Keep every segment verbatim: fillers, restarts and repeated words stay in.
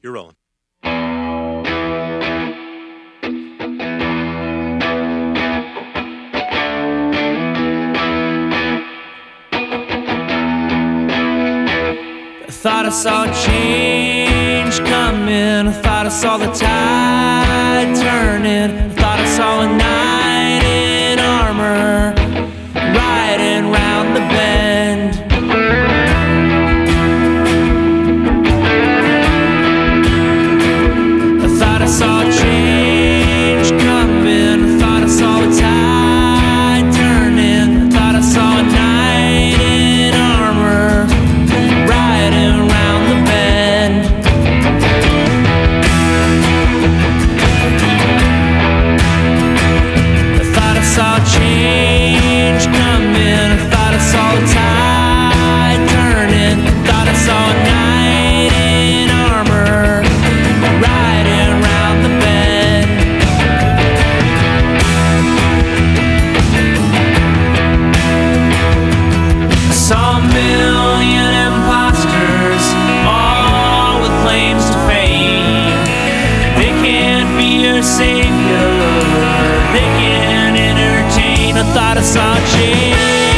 You're rolling. Thought I saw change coming, I thought I saw the tide turning, I thought I saw a knight in armor riding round the bend. I thought I saw change coming, I thought I saw the tide turning, I thought I saw a knight in armor riding round the bend. I thought I saw change coming, I thought I saw the tide turning, I thought I saw a knight in armor riding round the bend. I saw a million imposters, all with claims to fame. They can't be your savior, they can't entertain. I thought I saw change.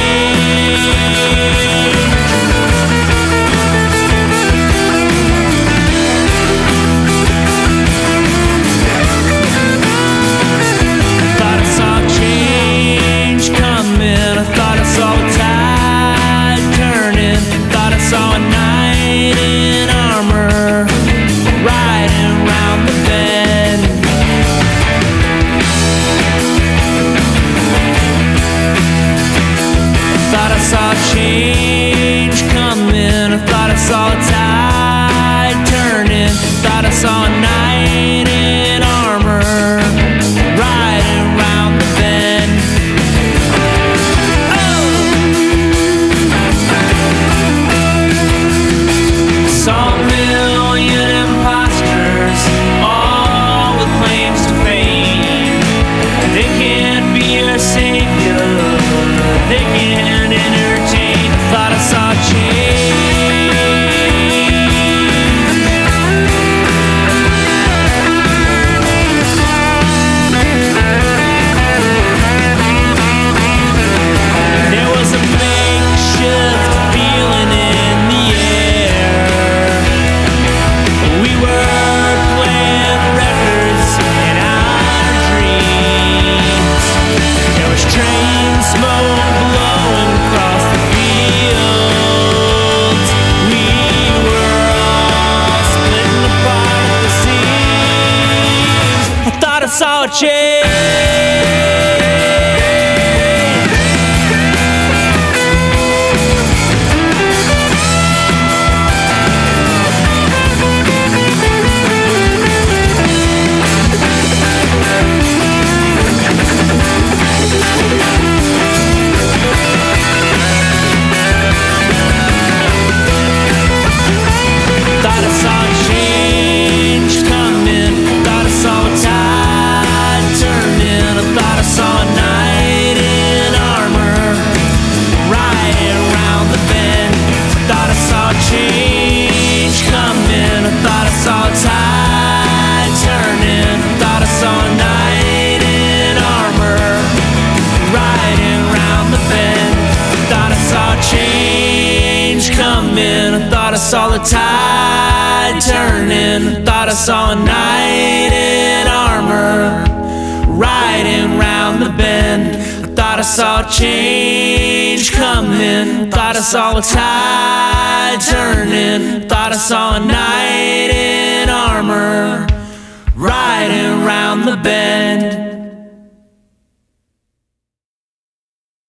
I thought I saw change coming, I thought I saw a tide turning, thought I saw a knight in armor riding round the bend. Thought I saw change coming, I thought I saw a tide turning, thought I saw a knight in armor riding round the bend. Saw a million imposters, all with claims to fame. They can't be your savior, they can't entertain. I thought I saw change. There was a makeshift feeling in the air. We were playing records in our dreams. There was train smoke blowing across the fields. We were all splitting apart at the seams. I thought I saw a change. Thought I saw change coming, thought I saw a tide turning, I thought I saw a knight in armor riding round the bend. Thought I saw change coming, I thought I saw a tide turning, thought I saw a knight in armor riding round the bend. Thought I saw change coming, I thought I saw the tide turning, thought I saw a knight in armor riding round the bend. I thought I saw change coming, thought I saw a tide turning, thought I saw a knight in armor riding round the bend.